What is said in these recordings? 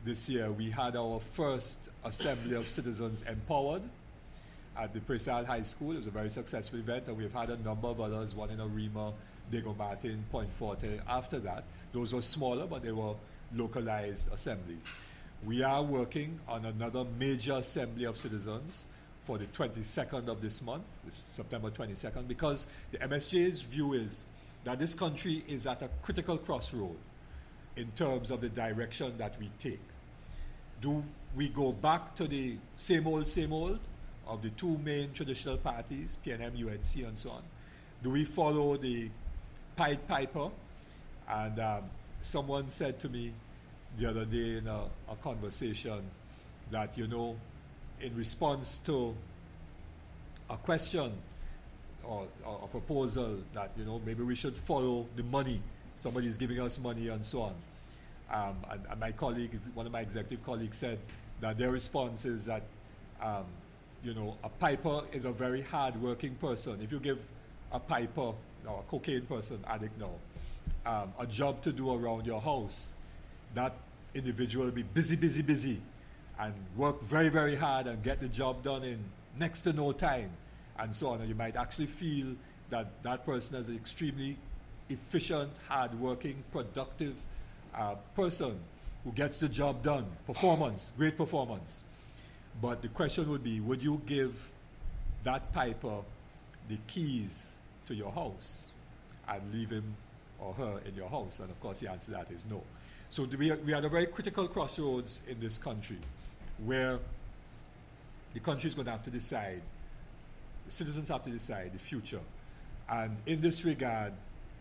this year, we had our first Assembly of Citizens Empowered at the Preside High School. It was a very successful event, and we've had a number of others, one in Arima, Diego Martin, Point Forte. After that, those were smaller, but they were localized assemblies. We are working on another major Assembly of Citizens for the 22nd of this month, this September 22nd, because the MSJ's view is that this country is at a critical crossroad in terms of the direction that we take. Do we go back to the same old of the two main traditional parties, PNM, UNC, and so on? Do we follow the Pied Piper? And someone said to me the other day in a conversation that, you know, in response to a question or a proposal that, you know, maybe we should follow the money, somebody is giving us money and so on. And my colleague, one of my executive colleagues, said that their response is that, you know, a piper is a very hard-working person. If you give a piper, or a cocaine person, addict now, a job to do around your house, that individual will be busy, and work very, very hard and get the job done in next to no time, and so on. And you might actually feel that that person is an extremely efficient, hard-working, productive person who gets the job done. Performance, great performance. But the question would be, would you give that piper the keys to your house and leave him or her in your house? And of course the answer to that is no. So we are at a very critical crossroads in this country where the country is going to have to decide, the citizens have to decide the future. And in this regard,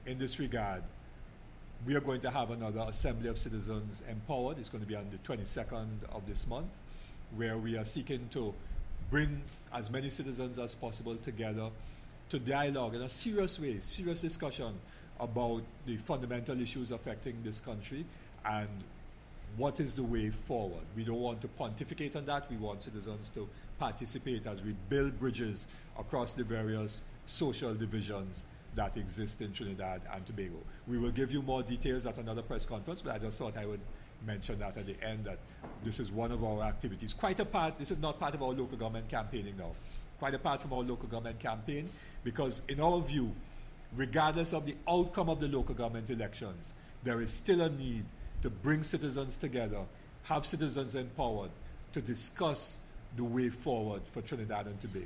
we are going to have another Assembly of Citizens Empowered. It's going to be on the 22nd of this month, where we are seeking to bring as many citizens as possible together to dialogue in a serious way, serious discussion about the fundamental issues affecting this country and what is the way forward. We don't want to pontificate on that. We want citizens to participate as we build bridges across the various social divisions that exist in Trinidad and Tobago. We will give you more details at another press conference, but I just thought I would mention that at the end, that this is one of our activities. Quite apart, this is not part of our local government campaigning now. Quite apart from our local government campaign, because in our view, regardless of the outcome of the local government elections, there is still a need to bring citizens together, have citizens empowered to discuss the way forward for Trinidad and Tobago.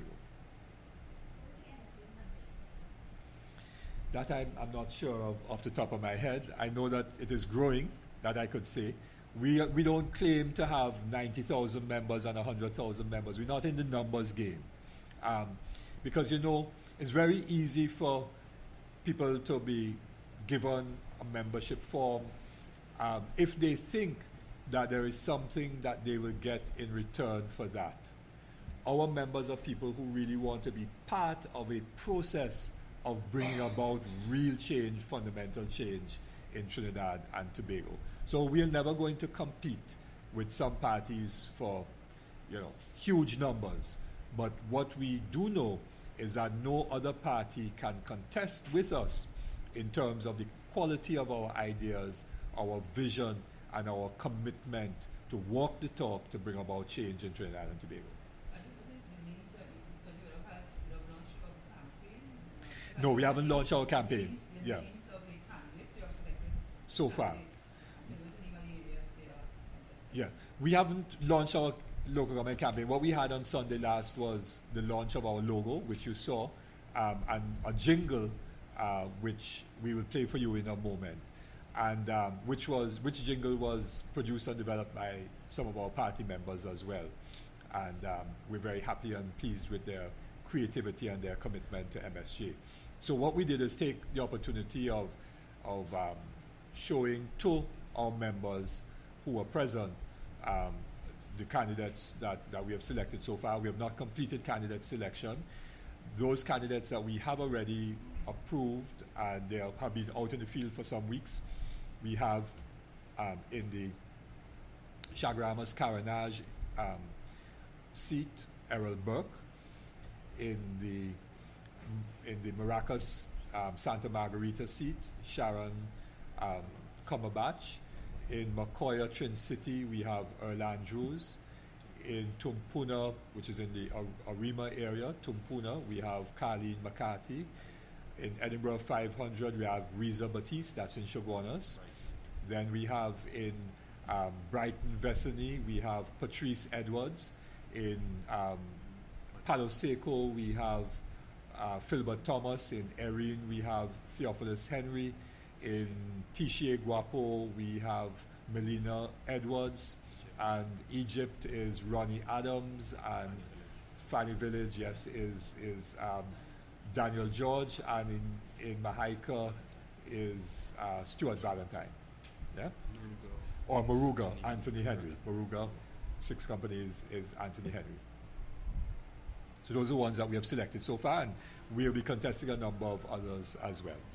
That I'm not sure of off the top of my head. I know that it is growing, that I could say. We don't claim to have 90,000 members and 100,000 members. We're not in the numbers game. Because, you know, it's very easy for people to be given a membership form if they think that there is something that they will get in return for that. Our members are people who really want to be part of a process of bringing about real change, fundamental change in Trinidad and Tobago. So we're never going to compete with some parties for, you know, huge numbers. But what we do know is that no other party can contest with us in terms of the quality of our ideas, our vision, and our commitment to walk the talk to bring about change in Trinidad and Tobago. No, we haven't launched our campaign. Yeah. So far. Yeah. We haven't launched our local government campaign. What we had on Sunday last was the launch of our logo, which you saw, and a jingle, which we will play for you in a moment, and which jingle was produced and developed by some of our party members as well. And we're very happy and pleased with their creativity and their commitment to MSJ. So what we did is take the opportunity of showing to our members who are present the candidates that we have selected so far. We have not completed candidate selection. Those candidates that we have already approved and they have been out in the field for some weeks. We have in the Chaguaramas Carenage seat, Errol Burke. In the Maracas Santa Margarita seat, Sharon Cumberbatch. In Macoya, Trin City, we have Earl Andrews. In Tumpuna, which is in the Arima area, Tumpuna, we have Carleen McCarthy. In Edinburgh 500, we have Reza Batiste, that's in Chaguanas. Then we have in Brighton Vesony, we have Patrice Edwards. In Palo Seco, we have Philbert Thomas. In Erin, we have Theophilus Henry. In Tiché Guapo, we have Melina Edwards. And Egypt is Ronnie Adams. And Fanny Village, yes, is Daniel George. And in Mahaika is Stuart Valentine. Yeah? Or Maruga, Anthony Henry. Maruga, 6 companies is Anthony Henry. So those are the ones that we have selected so far, and we'll be contesting a number of others as well.